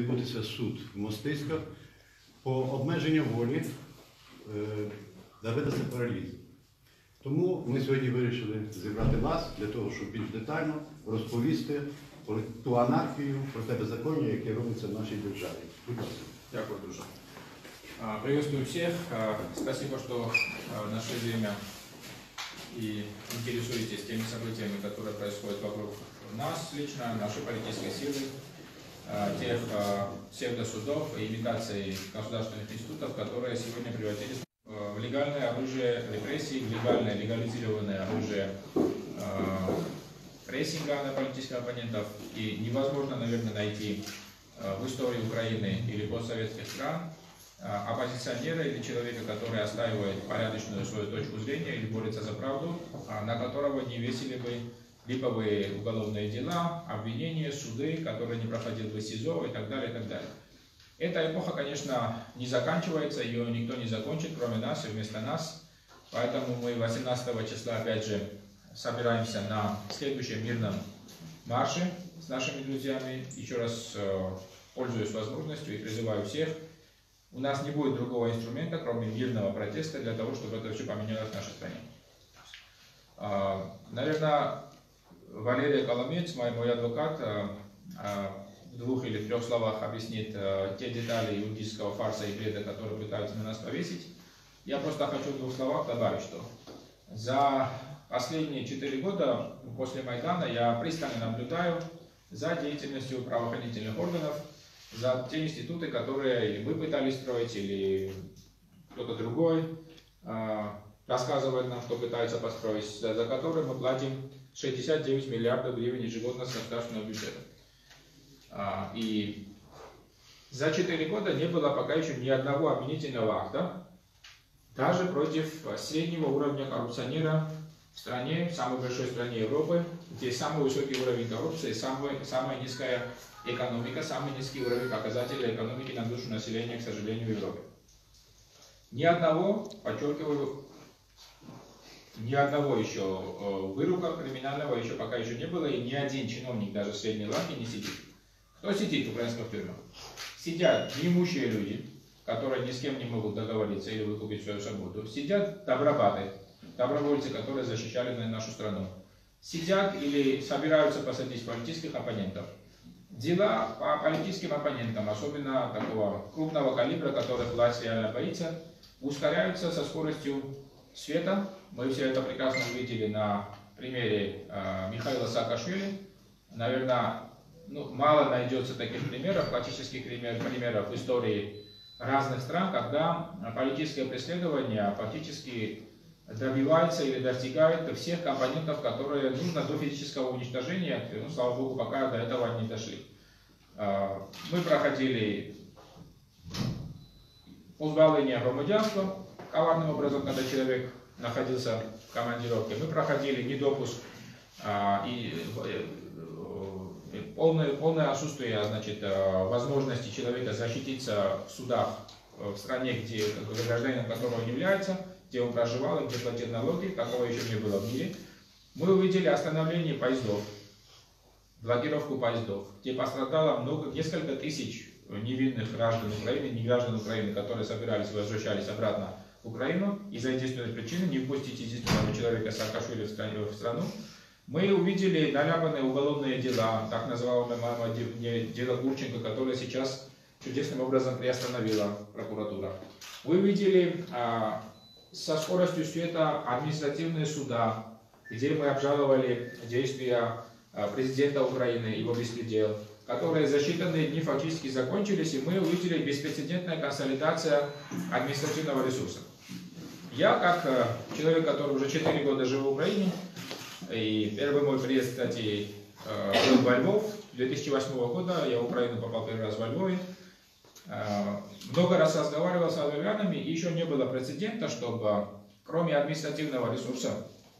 відбутися суд в Мостиськах по обмеженню волі Давида Сепаралізу. Тому ми сьогодні вирішили зібрати вас для того, щоб більш детально розповісти про ту анархію, про те беззаконня, яке робиться в нашій державі. Будь ласка. Дякую дуже. Приветствую всех. Спасибо, что нашли время и интересуетесь теми событиями, которые происходят вокруг нас лично, нашей политической силы, тех псевдосудов и имитаций государственных институтов, которые сегодня превратились в легальное оружие репрессий, в легальное, легализированное оружие прессинга на политических оппонентов. И невозможно, наверное, найти в истории Украины или постсоветских стран оппозиционера или человека, который отстаивает порядочную свою точку зрения или борется за правду, на которого не весили бы липовые уголовные дела, обвинения, суды, которые не проходил бы СИЗО и так далее, и так далее. Эта эпоха, конечно, не заканчивается, ее никто не закончит, кроме нас и вместо нас. Поэтому мы 18 числа, опять же, собираемся на следующем мирном марше с нашими друзьями. Еще раз пользуюсь возможностью и призываю всех. У нас не будет другого инструмента, кроме мирного протеста, для того, чтобы это все поменялось в нашей стране. Наверное, Валерий Коломец, мой адвокат, в 2 или 3 словах объяснит те детали юридического фарса и бреда, которые пытаются на нас повесить. Я просто хочу в 2 словах добавить, что за последние 4 года после Майдана я пристально наблюдаю за деятельностью правоохранительных органов, за те институты, которые или мы пытались строить, или кто-то другой рассказывает нам, что пытается построить, за которые мы платим 69 миллиардов гривен ежегодно с государственного бюджета. И за 4 года не было пока еще ни одного обвинительного акта, даже против среднего уровня коррупционера в стране, в самой большой стране Европы, где самый высокий уровень коррупции, самая низкая экономика, самый низкий уровень показателей экономики на душу населения, к сожалению, в Европе. Ни одного, подчеркиваю, ни одного еще вырука криминального еще пока еще не было, и ни один чиновник, даже средней ланки, не сидит. Кто сидит в украинских тюрьмах? Сидят неимущие люди, которые ни с кем не могут договориться или выкупить свою свободу. Сидят добробаты, добровольцы, которые защищали нашу страну. Сидят или собираются посадить политических оппонентов. Дела по политическим оппонентам, особенно такого крупного калибра, которых власть реально боится, ускоряются со скоростью света. Мы все это прекрасно увидели на примере Михаила Саакашвили. Наверное, мало найдется таких примеров, классических примеров в истории разных стран, когда политическое преследование фактически добивается или достигает всех компонентов, которые нужно до физического уничтожения. Слава Богу, пока до этого не дошли. Мы проходили позбавление громадянства коварным образом, когда человек находился в командировке. Мы проходили недопуск и полное отсутствие, значит, возможности человека защититься в судах в стране, где гражданином которого он является, где он проживал, где платил налоги. Такого еще не было в мире. Мы увидели остановление поездов, блокировку поездов, где пострадало несколько тысяч невинных граждан Украины, не граждан Украины, которые собирались, возвращались обратно в Украину из-за единственной причины не впустить единственного человека Саакашвили в страну. Мы увидели наляпанные уголовные дела, так называемое дело Гурченко, которое сейчас чудесным образом приостановила прокуратура. Вы видели со скоростью света административные суда, где мы обжаловали действия президента Украины, его беспредел, которые за считанные дни фактически закончились, и мы увидели беспрецедентная консолидация административного ресурса. Я, как человек, который уже 4 года живу в Украине, и первый мой приезд, кстати, был во Львов 2008 года, я в Украину попал первый раз во Львове, много раз разговаривал с львовянами, и еще не было прецедента, чтобы кроме административного ресурса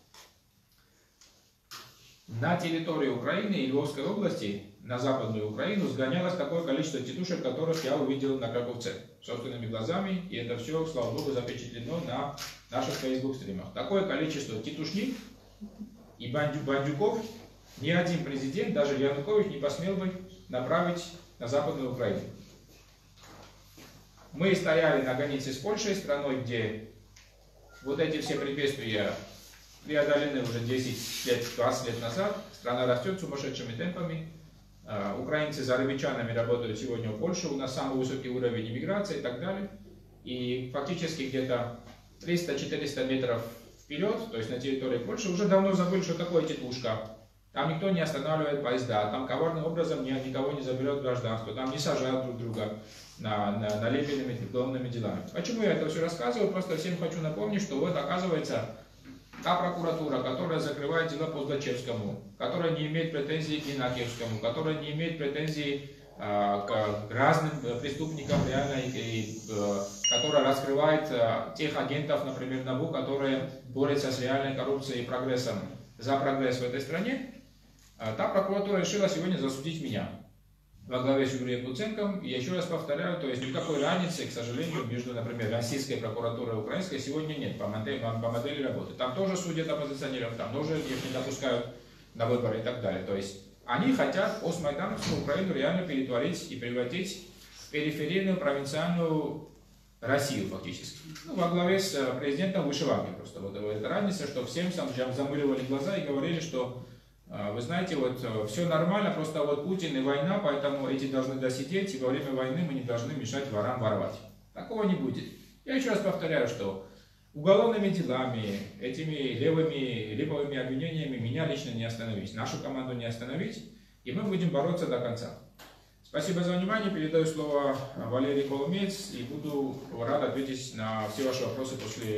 на территории Украины и Львовской области, на Западную Украину, сгонялось такое количество тетушек, которых я увидел на Краковце собственными глазами, и это все, слава Богу, запечатлено на наших Facebook-стримах. Такое количество тетушник и бандюков ни один президент, даже Янукович, не посмел бы направить на Западную Украину. Мы стояли на границе с Польшей, страной, где вот эти все препятствия преодолены уже 10 лет, 20 лет назад. Страна растет сумасшедшими темпами. Украинцы за зарабичанами работают сегодня в Польше. У нас самый высокий уровень иммиграции и так далее. И фактически где-то 300-400 метров вперед, то есть на территории Польши, уже давно забыли, что такое тетушка. Там никто не останавливает поезда, там коварным образом никого не заберет гражданство, там не сажают друг друга налепленными дипломными делами. Почему я это все рассказываю? Просто всем хочу напомнить, что вот оказывается та прокуратура, которая закрывает дела по Злачевскому, которая не имеет претензий к Инакевскому, которая не имеет претензий к разным преступникам реально, которая раскрывает тех агентов, например, НАБУ, которые борются с реальной коррупцией и прогрессом, за прогресс в этой стране, та прокуратура решила сегодня засудить меня во главе с Юрием Луценком. И я еще раз повторяю, то есть никакой разницы, к сожалению, между, например, российской прокуратурой и украинской сегодня нет по модели работы. Там тоже судят оппозиционеров, там тоже их не допускают на выборы и так далее. То есть они хотят постмайдановскую Украину реально перетворить и превратить в периферийную провинциальную Россию фактически. Ну, во главе с президентом вышиванки просто. Вот эта разница, что всем замыливали глаза и говорили, что вы знаете, вот все нормально, просто вот Путин и война, поэтому эти должны досидеть, и во время войны мы не должны мешать ворам воровать. Такого не будет. Я еще раз повторяю, что уголовными делами, этими липовыми обвинениями меня лично не остановить, нашу команду не остановить, и мы будем бороться до конца. Спасибо за внимание, передаю слово Валерии Коломеец, и буду рад ответить на все ваши вопросы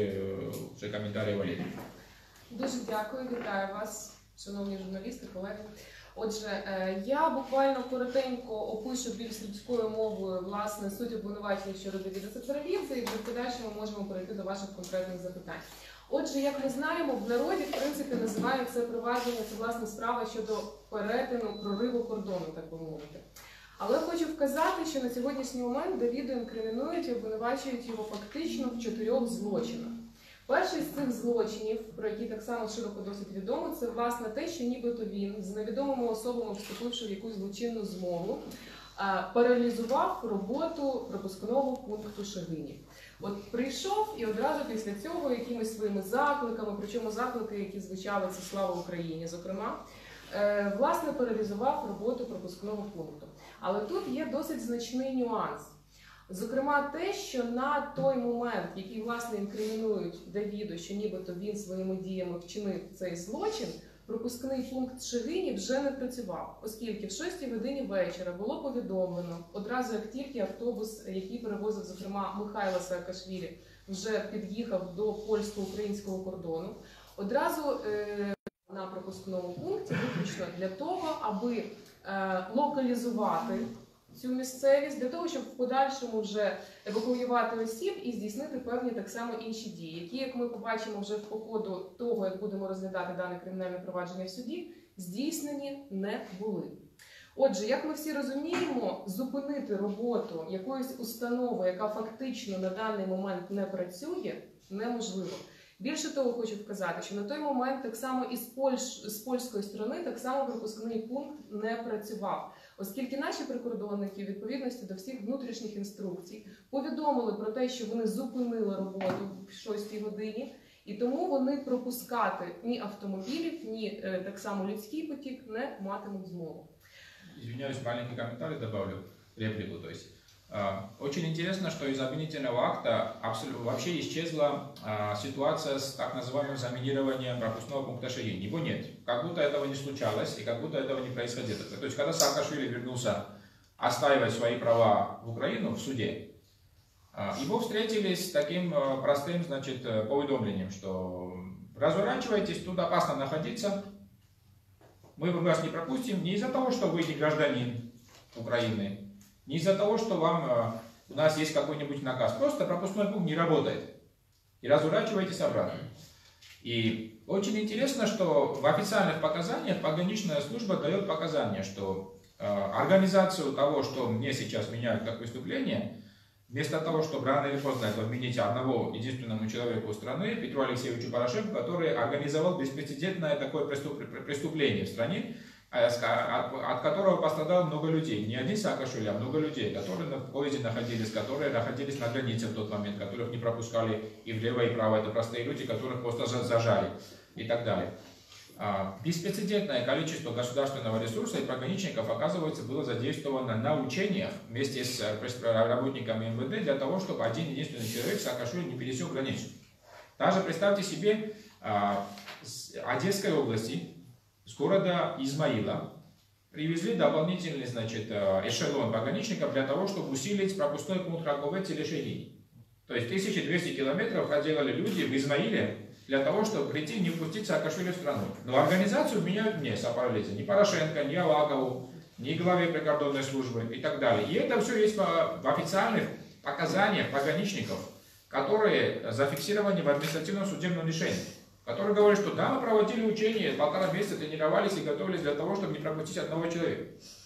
после комментария Валерии. Дуже дякую, вітаю вас, шановні журналісти, колеги. Отже, я буквально коротенько опишу більш людською мовою, власне, суть обвинувачення щодо Давида Сахаровідзе, і в подальшому ми можемо перейти до ваших конкретних запитань. Отже, як ми знаємо, в народі, в принципі, називають це провадження, це, власне, справа щодо перетину, прориву кордону, так би мовити. Але хочу вказати, що на сьогоднішній момент Давіду інкримінують і обвинувачують його фактично в 4 злочинах. Перший з цих злочинів, про які так само широко досить відомо, це, власне, те, що нібито він з невідомими особами, вступивши в якусь злочинну змову, паралізував роботу пропускного пункту Шегинів. От прийшов і одразу після цього якимись своїми закликами, причому заклики, які звучали «Це слава Україні», зокрема, власне, паралізував роботу пропускного пункту. Але тут є досить значний нюанс. Зокрема, те, що на той момент, який, власне, інкримінують Давіду, що нібито він своїми діями вчинив цей злочин, пропускний пункт Шегинів вже не працював, оскільки в 6 годині вечора було повідомлено, одразу як тільки автобус, який перевозив, зокрема, Михайла Саакашвілі, вже під'їхав до польсько-українського кордону, одразу на пропускному пункті виключно для того, аби локалізувати цю місцевість, для того, щоб в подальшому вже евакуювати осіб і здійснити певні так само інші дії, які, як ми побачимо вже по ходу того, як будемо розглядати дане кримінальне провадження в суді, здійснені не були. Отже, як ми всі розуміємо, зупинити роботу якоїсь установи, яка фактично на даний момент не працює, неможливо. Більше того, хочу вказати, що на той момент так само і з польської сторони так само пропускний пункт не працював, оскільки наші прикордонники, у відповідності до всіх внутрішніх інструкцій, повідомили про те, що вони зупинили роботу в 6 годині, і тому вони пропускати ні автомобілів, ні так само людський потік не матимуть змогу. Извиняюсь, маленький комментарий добавлю, реплику, то есть. Очень интересно, что из обвинительного акта вообще исчезла ситуация с так называемым заминированием пропускного пункта Шегинь. Его нет. Как будто этого не случалось и как будто этого не происходило. То есть, когда Саакашвили вернулся отстаивать свои права в Украину в суде, его встретили с таким простым, значит, поведомлением, что разворачивайтесь, тут опасно находиться, мы вас не пропустим не из-за того, что вы не гражданин Украины, не из-за того, что у нас есть какой-нибудь наказ. Просто пропускной пункт не работает. И разворачивайтесь обратно. И очень интересно, что в официальных показаниях пограничная служба дает показания, что организацию того, что мне сейчас меняют как преступление, вместо того, чтобы рано или поздно это вменить одному единственному человеку страны, Петру Алексеевичу Порошенко, который организовал беспрецедентное такое преступление в стране, от которого пострадало много людей. Не один Саакашвили, а много людей, которые в поезде находились, которые находились на границе в тот момент, которых не пропускали и влево, и вправо. Это простые люди, которых просто зажали и так далее. Беспрецедентное количество государственного ресурса и пограничников, оказывается, было задействовано на учениях вместе с работниками МВД для того, чтобы один единственный человек, Саакашвили, не пересек границу. Даже представьте себе, с Одесской области, с города Измаила, привезли дополнительный, значит, эшелон пограничников для того, чтобы усилить пропускной пункт Ракове-Телешеги. То есть 1200 километров проделали люди в Измаиле для того, чтобы прийти и не впустить Саакашвили в страну. Но организацию меняют не Сапаралидзе, ни Порошенко, ни Авакову, ни главе прикордонной службы и так далее. И это все есть в официальных показаниях пограничников, которые зафиксированы в административном судебном решении, которые говорят, что да, мы проводили учения, 1,5 месяца тренировались и готовились для того, чтобы не пропустить одного человека.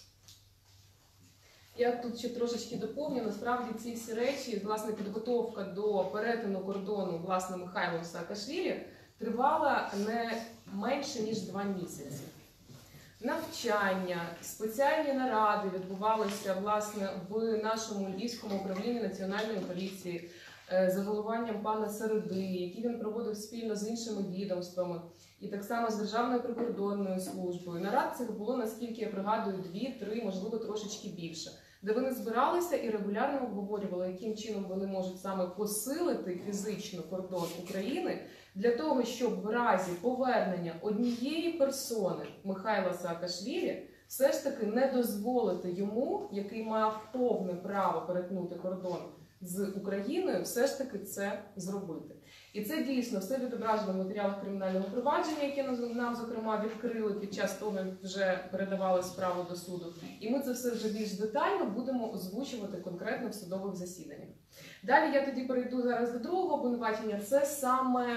Я тут ще трошечки доповню. Насправді ці всі речі, власне, підготовка до перетину кордону, власне, Михайлом Саакашвілі тривала не менше, ніж 2 місяці. Навчання, спеціальні наради відбувалися, власне, в нашому Львівському управлінні Національної поліції за головуванням пана Середи, який він проводив спільно з іншими відомствами, і так само з Державною прикордонною службою. Нарад цих було, наскільки я пригадую, 2-3, можливо, трошечки більше, де вони збиралися і регулярно обговорювали, яким чином вони можуть саме посилити фізично кордон України для того, щоб в разі повернення однієї персони Михайла Саакашвілі все ж таки не дозволити йому, який мав повне право перетнути кордон з Україною, все ж таки це зробити. І це дійсно все відображено в матеріалах кримінального провадження, яке нам, зокрема, відкрили під час того, як вже передавали справу до суду. І ми це все вже більш детально будемо озвучувати конкретно в судових засіданнях. Далі я тоді перейду зараз до другого обвинувачення. Це саме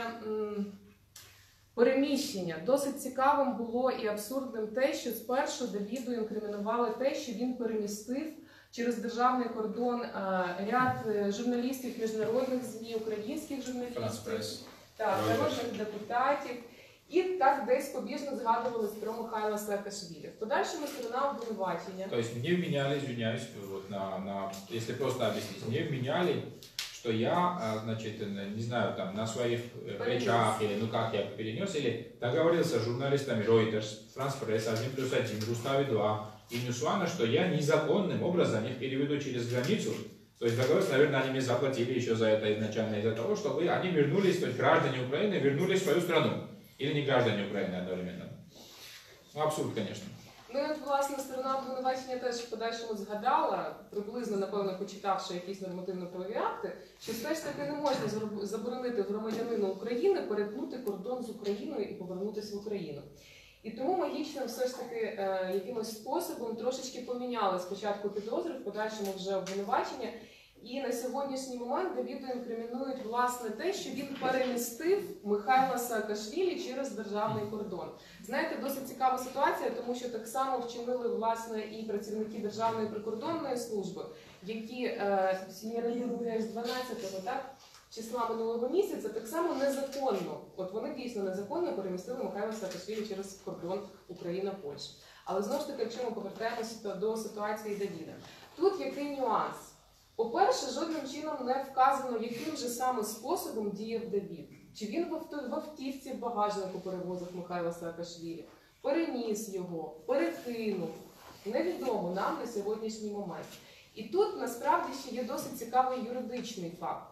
переміщення. Досить цікавим було і абсурдним те, що спершу Давіду інкримінували те, що він перемістив через державний кордон ряд журналістів міжнародних ЗМІ, українських журналістів, народних депутатів. І так десь побіжно згадували про Михайла Саакашвілі. В подальшому сторона обвинувачення. То есть мне вменяли, извиняюсь, вот если просто объяснить, мне вменяли, что я, значит, не знаю, там, на своих плечах, или ну как я перенес, или договорился с журналистами Reuters, France Press, 1+1, Рустави 2 и Ньюсвана, что я незаконным образом их переведу через границу. То есть договорились, наверное, они мне заплатили еще за это изначально, из-за того, чтобы они вернулись, то есть граждане Украины вернулись в свою страну. Или не граждане Украины одновременно. Ну, абсурд, конечно. Ну, і от, власне, сторона обвинувачення теж в подальшому згадала, приблизно, напевно, почитавши якісь нормативно-правові акти, що все ж таки не можна заборонити громадянину України перетнути кордон з Україною і повернутися в Україну. І тому магічно все ж таки якимось способом трошечки поміняли спочатку підозри, в подальшому вже обвинувачення. І на сьогоднішній момент Давіду інкримінують, власне, те, що він перемістив Михайла Саакашвілі через державний кордон. Знаєте, досить цікава ситуація, тому що так само вчинили, власне, і працівники Державної прикордонної служби, які, я не помиляюсь, 12-го, так, числа минулого місяця, так само незаконно, от вони дійсно незаконно перемістили Михайла Саакашвілі через кордон Україна-Польща. Але знову ж таки, якщо ми повертаємося до ситуації Давіда, тут який нюанс? По-перше, жодним чином не вказано, яким же саме способом діяв Давід. Чи він в автівці в багажнику перевозив Михайла Саакашвілі, переніс його, перекинув. Невідомо нам на сьогоднішній момент. І тут, насправді, ще є досить цікавий юридичний факт.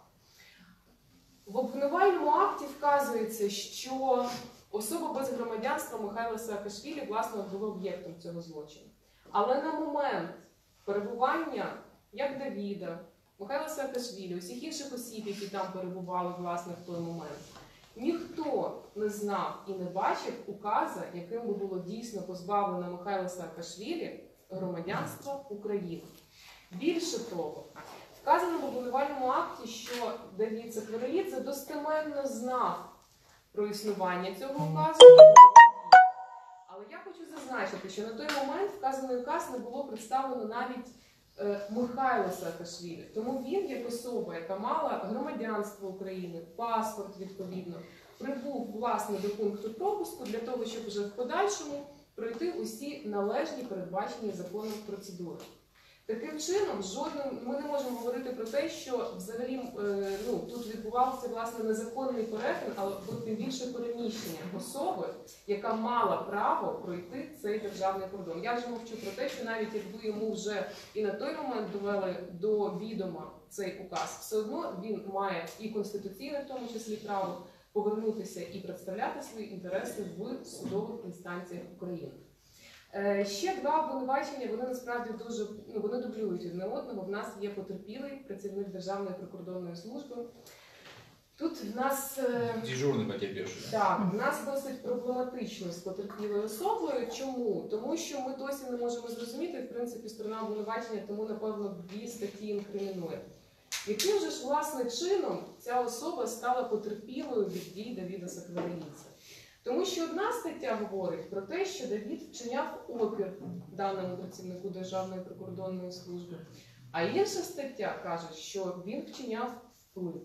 В обвинувальному акті вказується, що особа без громадянства Михайла Саакашвілі, власне, була об'єктом цього злочину. Але на момент перебування як Давіда, Михайла Саакашвілі, усіх інших осіб, які там перебували, власне, в той момент, ніхто не знав і не бачив указа, яким би було дійсно позбавлено Михайла Саакашвілі громадянства України. Більше того, вказано в обвинувальному акті, що Давід Сакварелідзе достеменно знав про існування цього указу. Але я хочу зазначити, що на той момент вказаний указ не було представлено навіть Михайло Саакашвілі. Тому він, як особа, яка мала громадянство України, паспорт відповідно, прибув, власне, до пункту пропуску для того, щоб вже в подальшому пройти усі належні передбачені законом процедури. Таким чином, ми не можемо говорити про те, що взагалі тут відбувався власне незаконний перетин, але тим більше переміщення особи, яка мала право пройти цей державний кордон. Я вже мовчу про те, що навіть якби йому вже і на той момент довели до відома цей указ, все одно він має і конституційне, в тому числі, право повернутися і представляти свої інтереси в судових інстанціях України. Ще два обвинувачення, вони насправді дуже вони дублюють одне одного. В нас є потерпілий працівник Державної прикордонної служби. Тут в нас дежурний потерпівший. Так, в нас досить проблематично з потерпілою особою. Чому? Тому що ми досі не можемо зрозуміти, в принципі, сторона обвинувачення, тому, напевно, дві статті інкримінує. Яким же ж, власне, чином ця особа стала потерпілою від дій Давида Сакварелідзе? Тому що одна стаття говорить про те, що Давид вчиняв опір даному працівнику Державної прикордонної служби, а інша стаття каже, що він вчиняв вплив.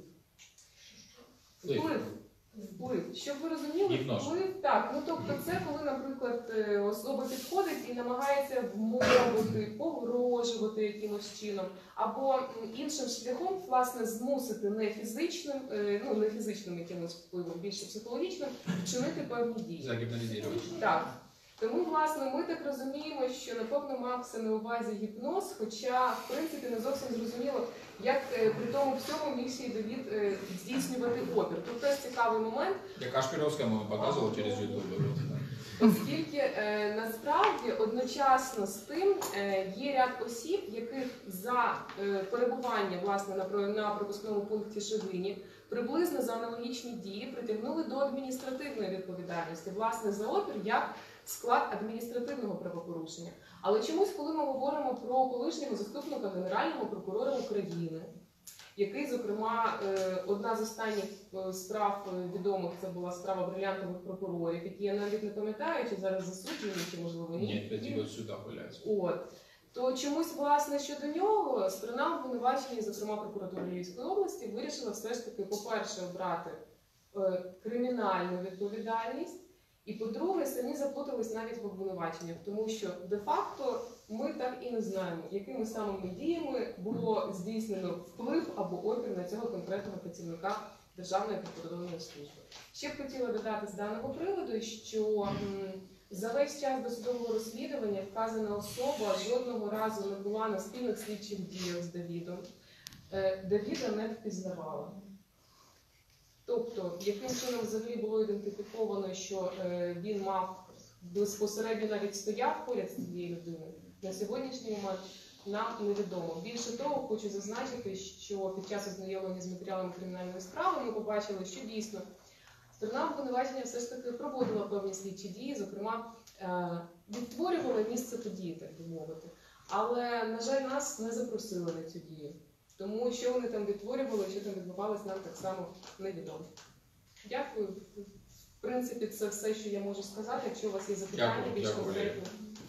Вплив. Щоб ви розуміли, вплив, так, тобто це коли, наприклад, особа підходить і намагається вмовити, погрожувати якимось чином, або іншим шляхом, власне, змусити не фізичним якимось впливом, більше психологічним, вчинити певні дії. Загіпнотизувати. Так. Тому, власне, ми так розуміємо, що, напевно, мався на увазі гіпноз, хоча, в принципі, не зовсім зрозуміло, як при тому всьому міг свій Давид здійснювати опір. Тут теж цікавий момент. Я Кашпіровському показував через YouTube. Оскільки насправді одночасно з тим є ряд осіб, яких за перебування власне на пропускному пункті Шегині приблизно за аналогічні дії притягнули до адміністративної відповідальності, власне, за опір як склад адміністративного правопорушення. Але чомусь, коли ми говоримо про колишнього заступника Генерального прокурора України, який, зокрема, одна з останніх справ відомих, це була справа брилянтових прокурорів, які я навіть не пам'ятаю, чи зараз засуджені, чи, можливо, ні. Ні, ті сюди гуляють. То чомусь, власне, щодо нього, сторона обвинувачення, зокрема прокуратури Львівської області, вирішила все ж таки, по-перше, обрати кримінальну відповідальність, і, по-друге, самі заплутались навіть в обвинуваченнях, тому що, де-факто, ми так і не знаємо, якими самими діями було здійснено вплив або опір на цього конкретного працівника Державної прикордонної служби. Ще б хотіла додати з даного приводу, що за весь час досудового розслідування вказана особа жодного разу не була на спільних слідчих діях з Давидом. Давида не впізнавала. Тобто, яким чином взагалі було ідентифіковано, що він мав безпосередньо навіть стояв поряд з цією людиною, на сьогоднішній момент нам невідомо. Більше того, хочу зазначити, що під час ознайомлення з матеріалами кримінальної справи ми побачили, що дійсно сторона обвинувачення все ж таки проводила певні слідчі дії, зокрема, відтворювала місце події, так би мовити. Але, на жаль, нас не запросили на цю дію. Тому що вони там відтворювали, що там відбувалося, нам так само невідомо. Дякую. В принципі, це все, що я можу сказати. Якщо у вас є запитання, більш конкретно.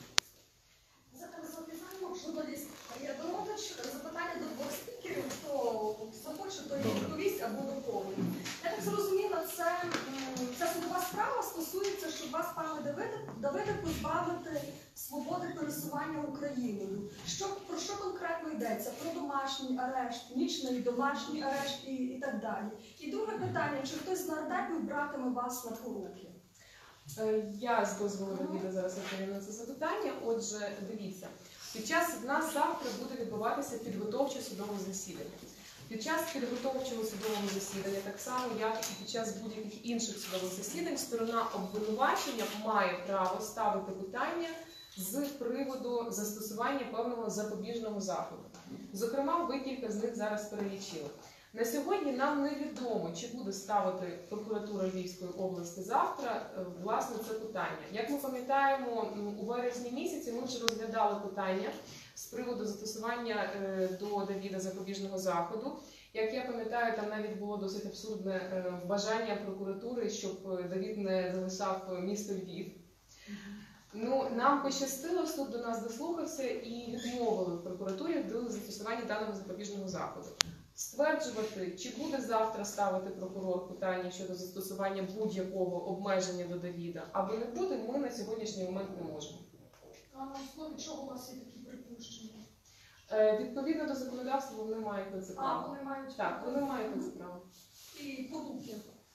Журналіст, я думаю, що запитання до двох спікерів, хто захоче, то відповість або доповнить. Я так зрозуміла, ця судова справа стосується, щоб вас, пане Давиде, позбавити свободи пересування Україною. Про що конкретно йдеться? Про домашній арешт, нічний домашній арешт і так далі. І друге питання, чи хтось з нардепів братиме вас на поруки? Я з дозволу Давида зараз відповім на це запитання. Отже, дивіться. В нас завтра буде відбуватися підготовче судове засідання. Під час підготовчого судового засідання, так само як і під час будь-яких інших судових засідань, сторона обвинувачення має право ставити питання з приводу застосування певного запобіжного заходу. Зокрема, ви кілька з них зараз перелічили. На сьогодні нам невідомо, чи буде ставити прокуратура Львівської області завтра, власне, це питання. Як ми пам'ятаємо, у вересні місяці ми вже розглядали питання з приводу застосування до Давида запобіжного заходу. Як я пам'ятаю, там навіть було досить абсурдне бажання прокуратури, щоб Давид не залишав місто Львів. Нам пощастило, суд до нас дослухався і відмовили в прокуратурі до застосування даного запобіжного заходу. Стверджувати, чи буде завтра ставити прокурор питання щодо застосування будь-якого обмеження до Давіда, або не буде, ми на сьогоднішній момент не можемо. А на основі чого у вас є такі припущення? Відповідно до законодавства вони мають на це А, право. вони мають Так, вони мають на це право. і подумки.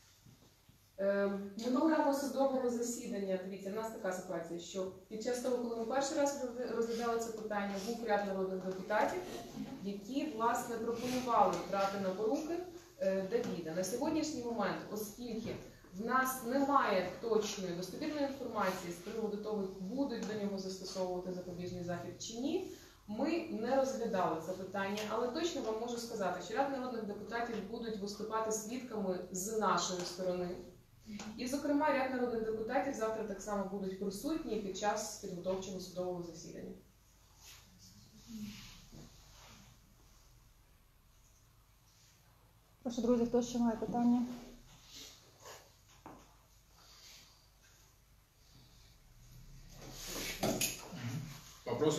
Минулого судового засідання, дивіться, в нас така ситуація, що під час того, коли ми перший раз розглядали це питання, був ряд народних депутатів, які, власне, пропонували брати на поруки Давіда. На сьогоднішній момент, оскільки в нас немає точної достовірної інформації з приводу того, будуть до нього застосовувати запобіжний захід чи ні, ми не розглядали це питання, але точно вам можу сказати, що ряд народних депутатів будуть виступати свідками з нашої сторони. І, зокрема, ряд народних депутатів завтра так само будуть присутні під час підготовчого судового засідання. Прошу, друзі, хто ще має питання? Вопросы?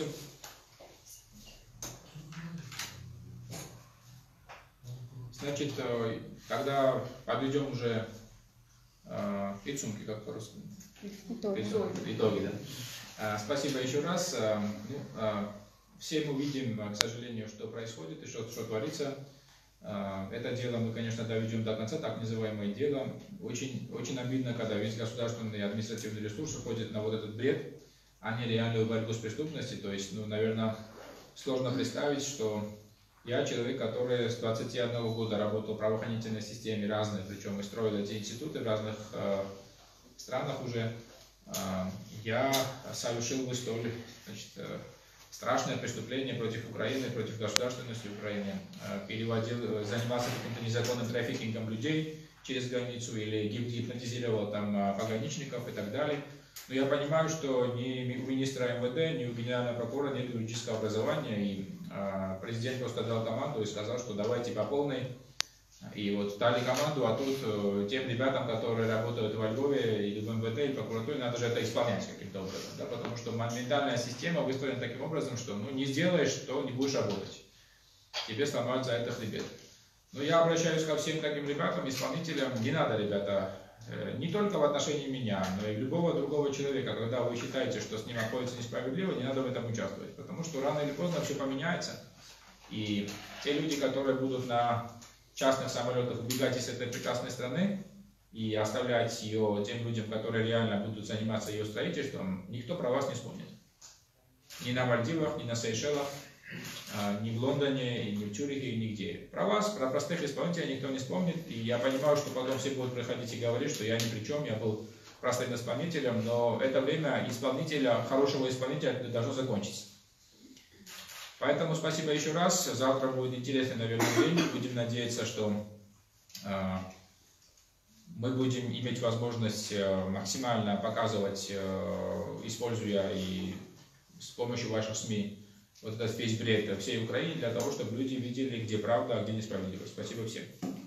Значит, когда подведем уже підсумки, как по-русски? Итоги, да. Спасибо еще раз. Все мы видим, к сожалению, что происходит и что творится. Это дело мы, конечно, доведем до конца, так называемое дело. Очень, очень обидно, когда весь государственный и административный ресурс уходит на вот этот бред, а не реальную борьбу с преступностью. То есть, наверное, сложно представить, что я человек, который с 21 года работал в правоохранительной системе разной, причем и строил эти институты в разных странах уже. Я совершил бы столь, значит, страшное преступление против Украины, против государственности Украины, занимался каким-то незаконным трафикингом людей через границу или гипнотизировал там пограничников и так далее. Но я понимаю, что ни у министра МВД, ни у генерального прокурора нет юридического образования, и президент просто дал команду и сказал, что давайте по полной. И вот дали команду, а тут тем ребятам, которые работают во Львове, или в МВД, или в прокуратуре, надо же это исполнять каким-то образом, да, потому что ментальная система выстроена таким образом, что не сделаешь, то не будешь работать. Тебе сломают за это хребет. Но я обращаюсь ко всем таким ребятам, исполнителям, не надо, ребята, не только в отношении меня, но и любого другого человека, когда вы считаете, что с ним обходится несправедливо, не надо в этом участвовать, потому что рано или поздно все поменяется, и те люди, которые будут на частных самолетах убегать из этой прекрасной страны и оставлять ее тем людям, которые реально будут заниматься ее строительством, никто про вас не вспомнит. Ни на Мальдивах, ни на Сейшелах, ни в Лондоне, ни в Цюрихе, нигде. Про вас, про простых исполнителей никто не вспомнит. И я понимаю, что потом все будут приходить и говорить, что я ни при чем, я был простым исполнителем, но это время исполнителя, хорошего исполнителя должно закончиться. Поэтому спасибо еще раз. Завтра будет интересный, наверное, день. Будем надеяться, что мы будем иметь возможность максимально показывать, используя и с помощью ваших СМИ, вот этот весь бред всей Украины, для того, чтобы люди видели, где правда, а где несправедливость. Спасибо всем.